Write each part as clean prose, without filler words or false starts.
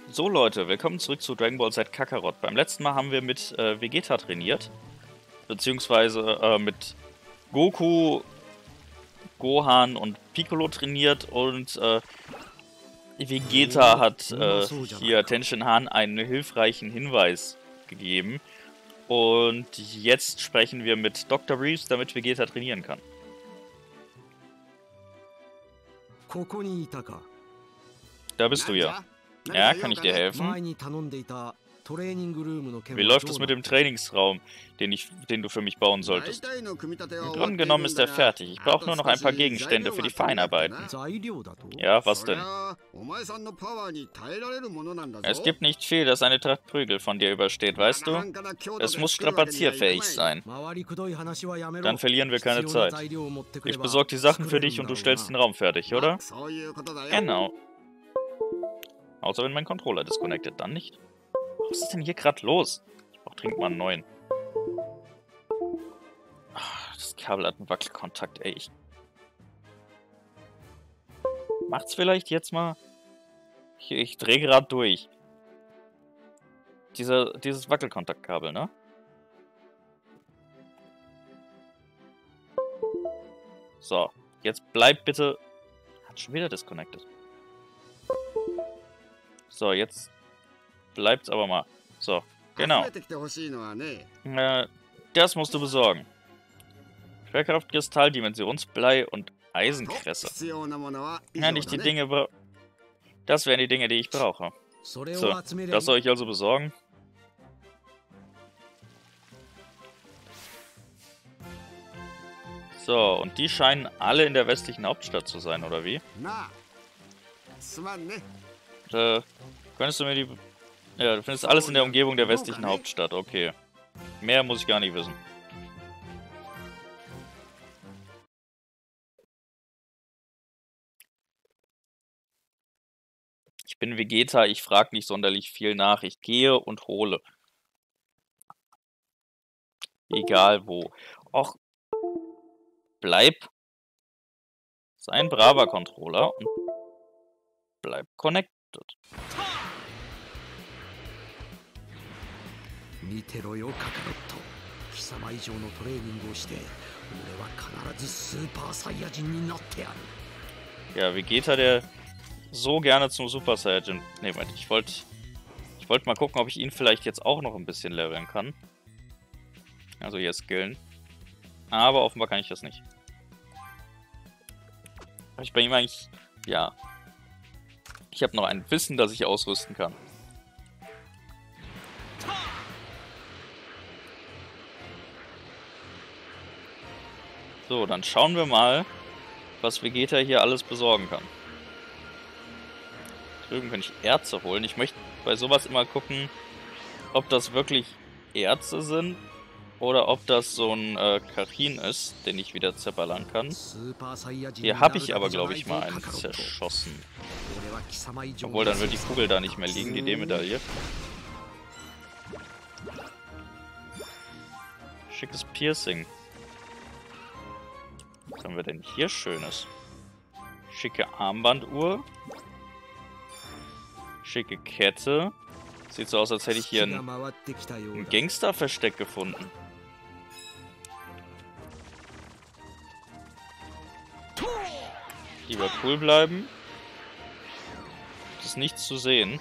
So Leute, willkommen zurück zu Dragon Ball Z Kakarot. Beim letzten Mal haben wir mit Vegeta trainiert, beziehungsweise mit Goku, Gohan und Piccolo trainiert und Vegeta hat hier Tenshinhan einen hilfreichen Hinweis gegeben. Und jetzt sprechen wir mit Dr. Reeves, damit Vegeta trainieren kann. Da bist du ja. Ja, kann ich dir helfen? Wie läuft es mit dem Trainingsraum, den du für mich bauen solltest? Im Grunde genommen ist er fertig. Ich brauche nur noch ein paar Gegenstände für die Feinarbeiten. Ja, was denn? Es gibt nicht viel, das eine Tracht Prügel von dir übersteht, weißt du? Es muss strapazierfähig sein. Dann verlieren wir keine Zeit. Ich besorge die Sachen für dich und du stellst den Raum fertig, oder? Genau. Außer wenn mein Controller disconnected, dann nicht. Was ist denn hier gerade los? Ich brauch dringend mal einen neuen. Ach, das Kabel hat einen Wackelkontakt, ey. Macht's vielleicht jetzt mal? Ich drehe gerade durch. Dieses Wackelkontaktkabel, ne? So, jetzt bleibt bitte... Hat schon wieder disconnected. So, jetzt bleibt's aber mal. So, genau. Das musst du besorgen. Schwerkraft, Kristalldimensionsblei und Eisenkresse. Ja, nicht die Dinge... Das wären die Dinge, die ich brauche. So, das soll ich also besorgen. So, und die scheinen alle in der westlichen Hauptstadt zu sein, oder wie? Könntest du mir die... Ja, du findest alles in der Umgebung der westlichen Hauptstadt, okay. Mehr muss ich gar nicht wissen. Ich bin Vegeta, ich frage nicht sonderlich viel nach. Ich gehe und hole. Egal wo. Och, bleib. Sei ein braver Controller und bleib connected. Ja, Vegeta, der so gerne zum Super Saiyajin... Ne, Moment, ich wollte mal gucken, ob ich ihn vielleicht jetzt auch noch ein bisschen leveln kann. Also hier skillen. Aber offenbar kann ich das nicht. Habe ich bei ihm eigentlich... Ja. Ich habe noch ein Wissen, das ich ausrüsten kann. So, dann schauen wir mal, was Vegeta hier alles besorgen kann. Drüben kann ich Erze holen. Ich möchte bei sowas immer gucken, ob das wirklich Erze sind oder ob das so ein Karin ist, den ich wieder zerballern kann. Hier habe ich aber, glaube ich, mal einen zerschossen. Obwohl, dann wird die Kugel da nicht mehr liegen, die D-Medaille. Schickes Piercing. Was haben wir denn hier Schönes? Schicke Armbanduhr. Schicke Kette. Sieht so aus, als hätte ich hier ein Gangster-Versteck gefunden. Lieber cool bleiben. Es ist nichts zu sehen.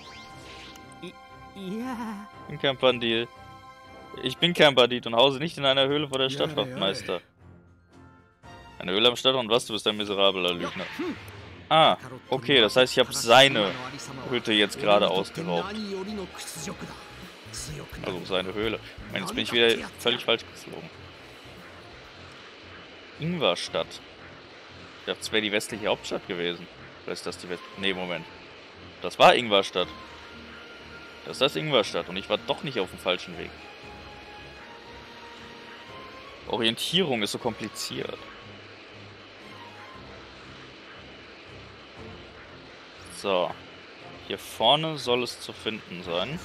Ich bin kein Bandit. Ich bin kein Bandit und hause nicht in einer Höhle vor der Stadtwachtmeister. Eine Höhle am Stadtrand? Was? Du bist ein miserabler Lügner. Ah, okay, das heißt, ich habe seine Hütte jetzt gerade ausgeraubt. Also seine Höhle. Ich meine, jetzt bin ich wieder völlig falsch geflogen. Ingwerstadt. Ich dachte, es wäre die westliche Hauptstadt gewesen. Oder ist das die westliche... Nee, Moment. Das war Ingwerstadt. Das ist Ingwerstadt und ich war doch nicht auf dem falschen Weg. Orientierung ist so kompliziert. So. Hier vorne soll es zu finden sein.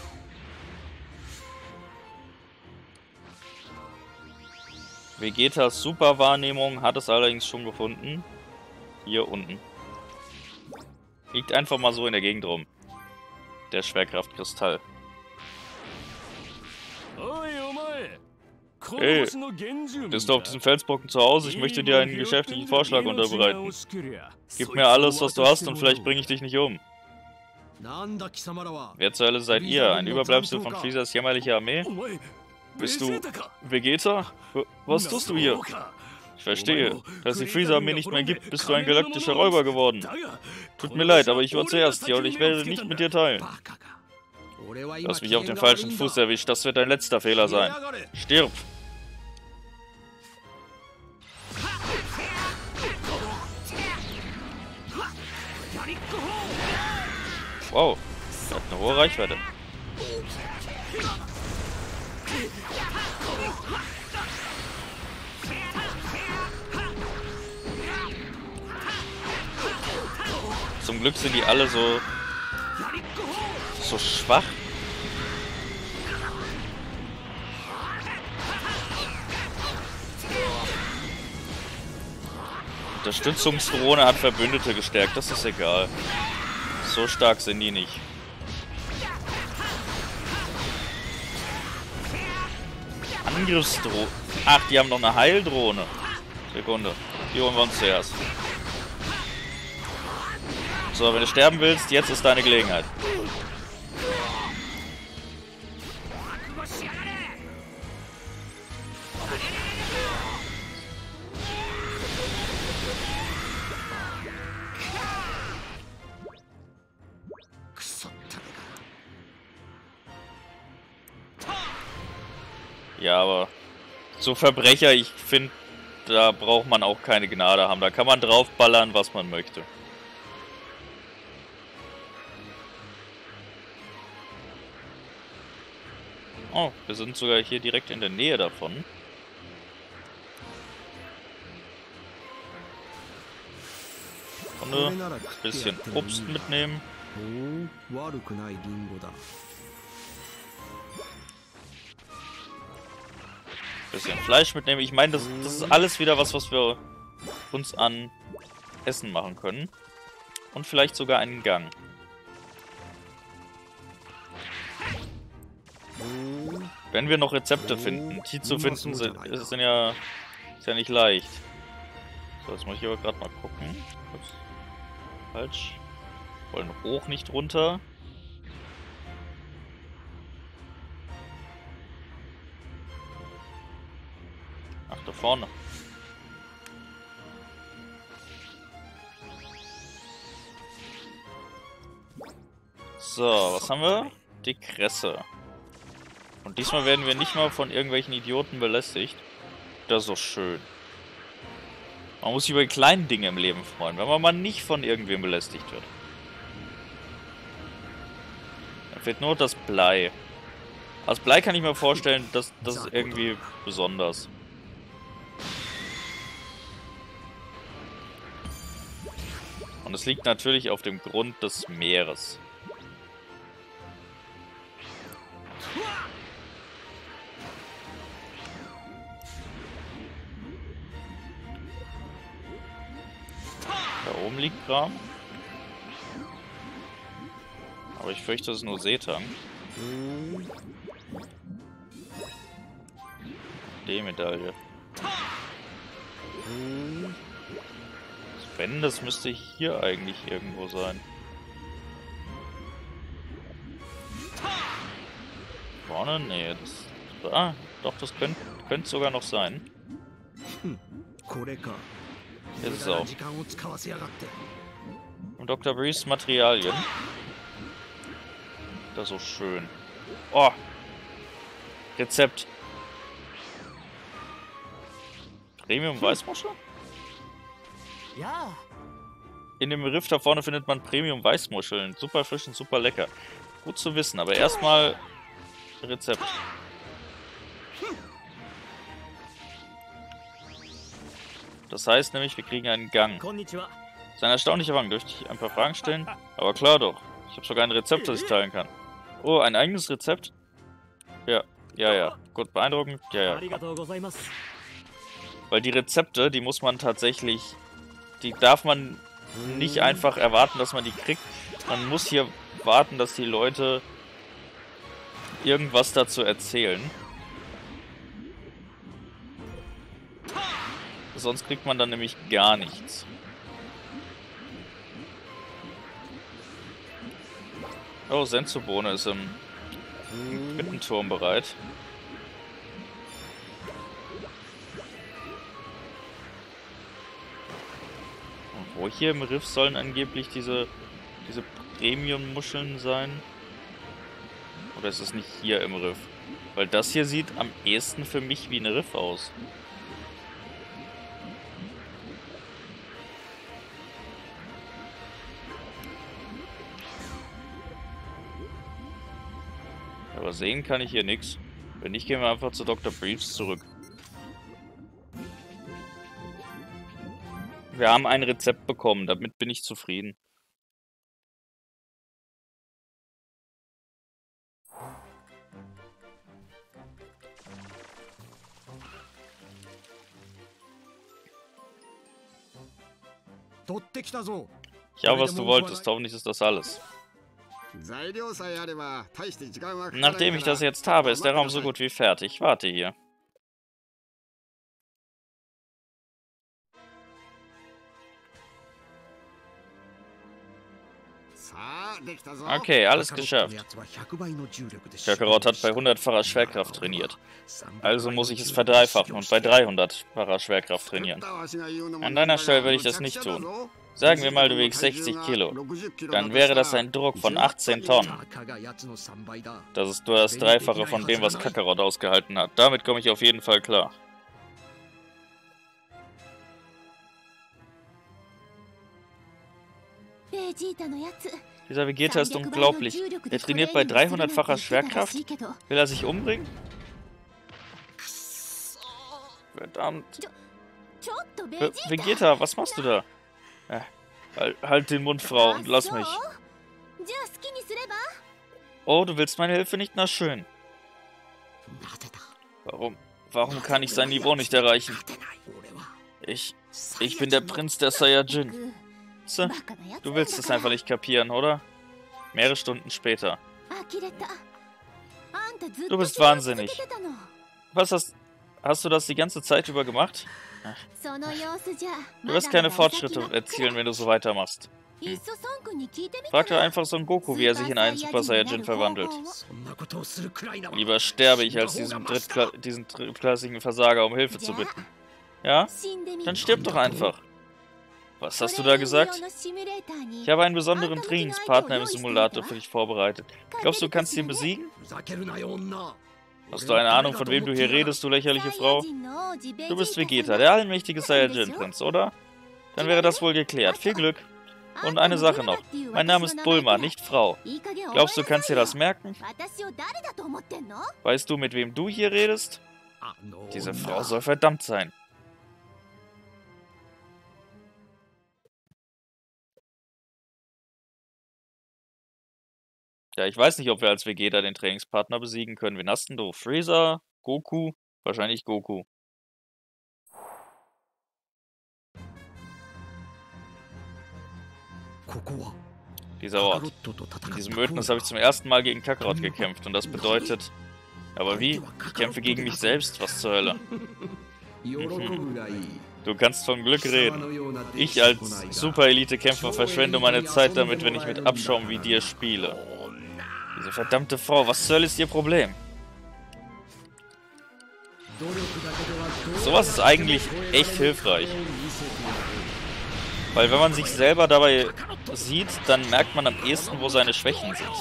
Vegetas Superwahrnehmung hat es allerdings schon gefunden. Hier unten. Liegt einfach mal so in der Gegend rum. Der Schwerkraftkristall. Hey, bist du auf diesem Felsbrocken zu Hause? Ich möchte dir einen geschäftlichen Vorschlag unterbreiten. Gib mir alles, was du hast, und vielleicht bringe ich dich nicht um. Wer zur Hölle seid ihr? Ein Überbleibsel von Freezers jämmerlicher Armee? Bist du Vegeta? Was tust du hier? Ich verstehe. Da es die Freezer-Armee nicht mehr gibt, bist du ein galaktischer Räuber geworden. Tut mir leid, aber ich war zuerst hier und ich werde nicht mit dir teilen. Du hast mich auf den falschen Fuß erwischt. Das wird dein letzter Fehler sein. Stirb! Wow, der hat eine hohe Reichweite. Zum Glück sind die alle so schwach. Unterstützungsdrohne hat Verbündete gestärkt, das ist egal. So stark sind die nicht. Angriffsdrohne. Ach, die haben noch eine Heildrohne. Sekunde. Die holen wir uns zuerst. So, wenn du sterben willst, jetzt ist deine Gelegenheit. Ja, aber so Verbrecher, ich finde, da braucht man auch keine Gnade haben. Da kann man draufballern, was man möchte. Oh, wir sind sogar hier direkt in der Nähe davon. Und ein bisschen Obst mitnehmen. Bisschen Fleisch mitnehmen. Ich meine, das ist alles wieder was wir uns an Essen machen können. Und vielleicht sogar einen Gang. Wenn wir noch Rezepte finden. Die zu finden ist ja nicht leicht. So, jetzt muss ich aber gerade mal gucken. Ups. Falsch. Wollen hoch, nicht runter. Ach, da vorne. So, was haben wir? Die Kresse. Und diesmal werden wir nicht mal von irgendwelchen Idioten belästigt. Das ist doch schön. Man muss sich über die kleinen Dinge im Leben freuen, wenn man mal nicht von irgendwem belästigt wird. Da fehlt nur das Blei. Als Blei kann ich mir vorstellen, das ist irgendwie besonders. Und es liegt natürlich auf dem Grund des Meeres. Da oben liegt Kram. Aber ich fürchte, das ist nur Seetang. Die Medaille. Wenn, das müsste hier eigentlich irgendwo sein. Vorne? Nee, das... Ah, doch, das könnte sogar noch sein. Jetzt ist es auch. Und Dr. Breeze Materialien. Das ist so schön. Oh! Rezept. Premium Weißmuschel? Ja. In dem Riff da vorne findet man Premium Weißmuscheln. Super frisch und super lecker. Gut zu wissen, aber erstmal Rezept. Das heißt nämlich, wir kriegen einen Gang. Das ist ein erstaunlicher Gang. Dürfte ich ein paar Fragen stellen? Aber klar doch. Ich habe sogar ein Rezept, das ich teilen kann. Oh, ein eigenes Rezept? Ja, ja. Gut, beeindruckend. Ja. Weil die Rezepte, die muss man tatsächlich... Die darf man nicht einfach erwarten, dass man die kriegt. Man muss hier warten, dass die Leute irgendwas dazu erzählen. Sonst kriegt man dann nämlich gar nichts. Oh, Senzubone ist im Turm bereit. Und wo hier im Riff sollen angeblich diese Premium-Muscheln sein? Oder ist es nicht hier im Riff? Weil das hier sieht am ehesten für mich wie ein Riff aus. Aber sehen kann ich hier nichts. Wenn nicht, gehen wir einfach zu Dr. Briefs zurück. Wir haben ein Rezept bekommen, damit bin ich zufrieden. Ja, was du wolltest, hoffentlich ist das alles. Nachdem ich das jetzt habe, ist der Raum so gut wie fertig. Warte hier. Okay, alles geschafft. Kakarot hat bei 100-facher Schwerkraft trainiert. Also muss ich es verdreifachen und bei 300-facher Schwerkraft trainieren. An deiner Stelle würde ich das nicht tun. Sagen wir mal, du wiegst 60 Kilo. Dann wäre das ein Druck von 18 Tonnen. Das ist nur das Dreifache von dem, was Kakarot ausgehalten hat. Damit komme ich auf jeden Fall klar. Dieser Vegeta ist unglaublich. Er trainiert bei 300-facher Schwerkraft. Will er sich umbringen? Verdammt. Vegeta, was machst du da? Halt den Mund, Frau, und lass mich. Oh, du willst meine Hilfe nicht? Na schön. Warum kann ich sein Niveau nicht erreichen? Ich bin der Prinz der Saiyajin. Du willst es einfach nicht kapieren, oder? Mehrere Stunden später. Du bist wahnsinnig. Was hast du das die ganze Zeit über gemacht? Du wirst keine Fortschritte erzielen, wenn du so weitermachst. Frag doch einfach Son Goku, wie er sich in einen Super Saiyajin verwandelt. Lieber sterbe ich, als diesen drittklassigen Versager um Hilfe zu bitten. Ja? Dann stirb doch einfach. Was hast du da gesagt? Ich habe einen besonderen Trainingspartner im Simulator für dich vorbereitet. Glaubst du, du kannst ihn besiegen? Hast du eine Ahnung, von wem du hier redest, du lächerliche Frau? Du bist Vegeta, der allmächtige Saiyajin-Prinz, oder? Dann wäre das wohl geklärt. Viel Glück. Und eine Sache noch. Mein Name ist Bulma, nicht Frau. Glaubst du, kannst dir das merken? Weißt du, mit wem du hier redest? Diese Frau soll verdammt sein. Ja, ich weiß nicht, ob wir als Vegeta den Trainingspartner besiegen können. Wen hast denn du? Freezer? Goku? Wahrscheinlich Goku. Dieser Ort. In diesem Ödnis habe ich zum ersten Mal gegen Kakarot gekämpft. Und das bedeutet... Aber wie? Ich kämpfe gegen mich selbst? Was zur Hölle? Du kannst von Glück reden. Ich als Super-Elite-Kämpfer verschwende meine Zeit damit, wenn ich mit Abschaum wie dir spiele. Diese verdammte Frau, was zur Hölle ist ihr Problem? Sowas ist eigentlich echt hilfreich. Weil wenn man sich selber dabei sieht, dann merkt man am ehesten, wo seine Schwächen sind.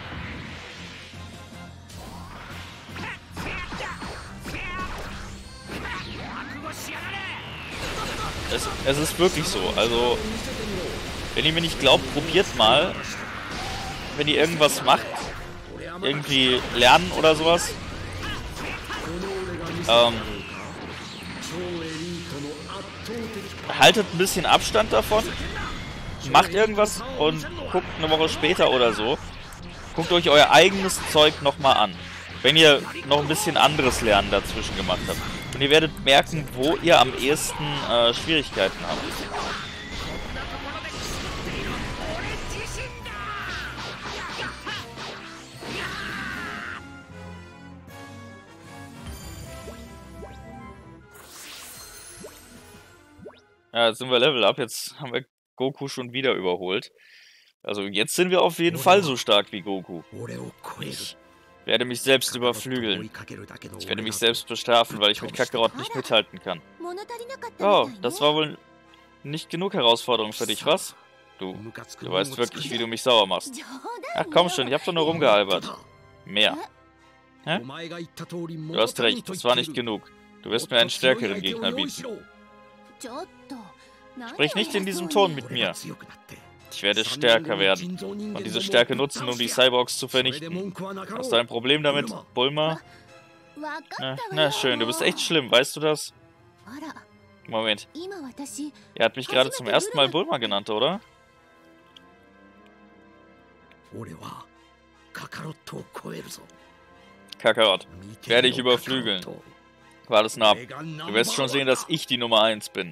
Es ist wirklich so. Also, wenn ihr mir nicht glaubt, probiert mal, wenn ihr irgendwas macht, irgendwie lernen oder sowas. Haltet ein bisschen Abstand davon, macht irgendwas und guckt eine Woche später oder so. Guckt euch euer eigenes Zeug nochmal an, wenn ihr noch ein bisschen anderes Lernen dazwischen gemacht habt. Und ihr werdet merken, wo ihr am ehesten Schwierigkeiten habt. Ja, jetzt sind wir Level Up. Jetzt haben wir Goku schon wieder überholt. Also jetzt sind wir auf jeden Fall so stark wie Goku. Ich werde mich selbst überflügeln. Ich werde mich selbst bestrafen, weil ich mit Kakarot nicht mithalten kann. Oh, das war wohl nicht genug Herausforderung für dich, was? Du weißt wirklich, wie du mich sauer machst. Ach komm schon, ich hab doch nur rumgealbert. Mehr. Hä? Du hast recht, das war nicht genug. Du wirst mir einen stärkeren Gegner bieten. Sprich nicht in diesem Ton mit mir. Ich werde stärker werden und diese Stärke nutzen, um die Cyborgs zu vernichten. Hast du ein Problem damit, Bulma? Na schön, du bist echt schlimm, weißt du das? Moment. Er hat mich gerade zum ersten Mal Bulma genannt, oder? Kakarot, werde ich überflügeln. Warte es ab. Du wirst schon sehen, dass ich die Nummer 1 bin.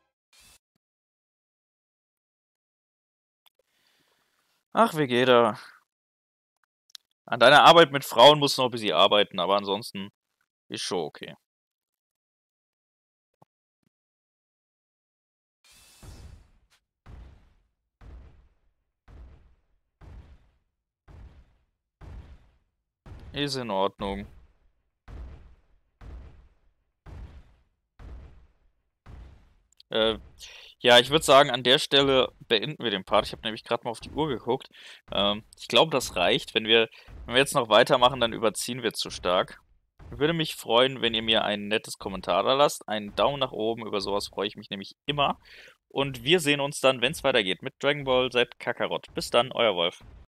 Ach, Vegeta. An deiner Arbeit mit Frauen musst du noch ein bisschen arbeiten, aber ansonsten ist schon okay. Ist in Ordnung. Ja, ich würde sagen, an der Stelle beenden wir den Part. Ich habe nämlich gerade mal auf die Uhr geguckt. Ich glaube, das reicht. Wenn wir jetzt noch weitermachen, dann überziehen wir zu stark. Würde mich freuen, wenn ihr mir ein nettes Kommentar da lasst. Einen Daumen nach oben, über sowas freue ich mich nämlich immer. Und wir sehen uns dann, wenn es weitergeht, mit Dragon Ball Z Kakarot. Bis dann, euer Wolf.